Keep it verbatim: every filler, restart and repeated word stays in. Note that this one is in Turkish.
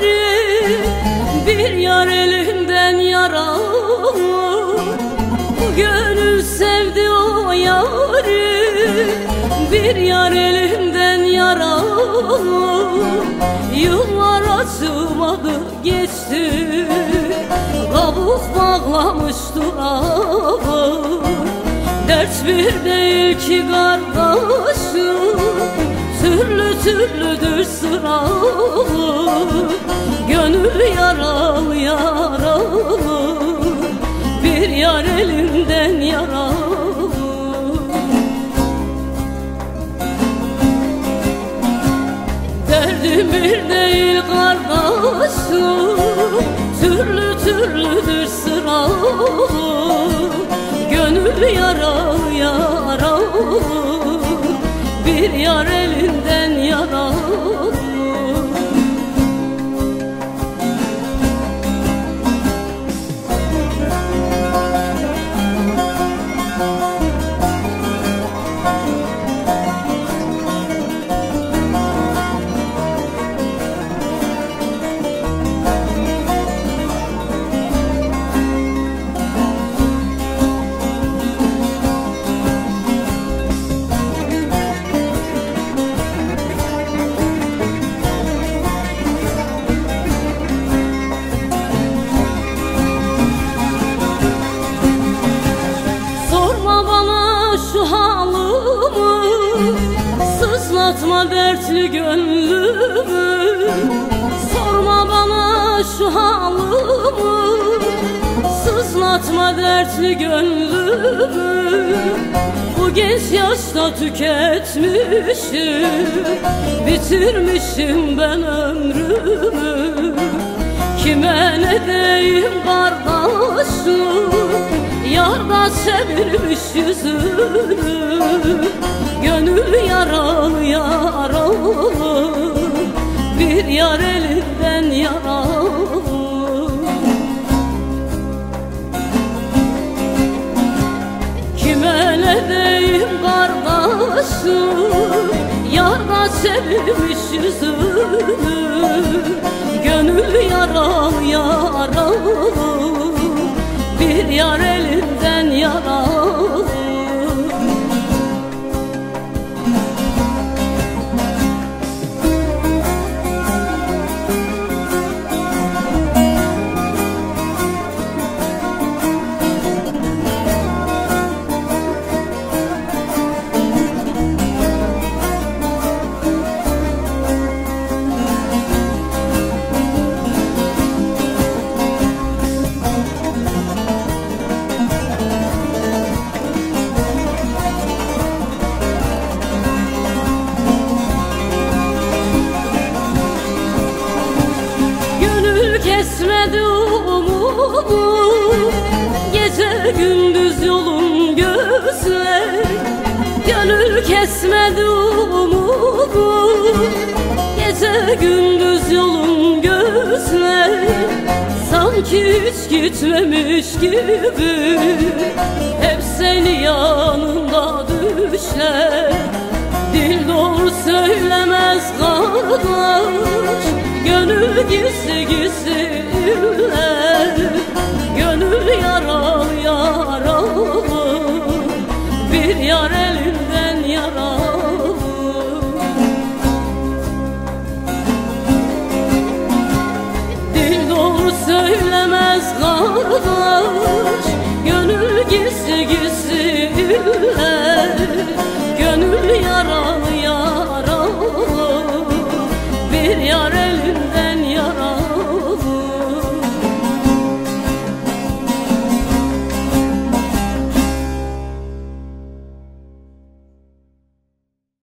yâri, bir yar elinden yaralı. Bu gönül sevdi o yâri, bir yar elinden yaralı. Yıllar acımadı geçti, kabuk bağlamış durağı. Dert bir değil ki kardeşim, türlü türlüdür sırağı. Gönül yaralı yaralı, bir yar elinden yaralı. Derdim bir değil kardeşim, türlü türlüdür sırağı. Gönül yaralı yaralı, bir yar elinden yaralı. Sızlatma dertli gönlümü, sorma bana şu halımı. Sızlatma dertli gönlümü, bu genç yaşta tüketmişim, bitirmişim ben ömrümü. Kime ne diyeyim kardeşim, yar da çevirmiş yüzünü. Gönül yaralı yaralı, bir yar elinden yaralı. Kime ne diyeyim kardeşim, yar da çevirmiş yüzünü. Gönül yaralı yaralı, bir yar elinden yaralı. Kesmedi umumu, gece gündüz yolum gözler. Gönül kesmedi umumu, gece gündüz yolum gözler. Sanki hiç gitmemiş gibi, hep seni yanında düşler. Dil doğru söylemez kardeş, gönül gizli gizli üller. Gönül yaralı yaralı, bir yar elinden yaralı. Dil doğru söylemez kardeş, gönül gizli gizli üller.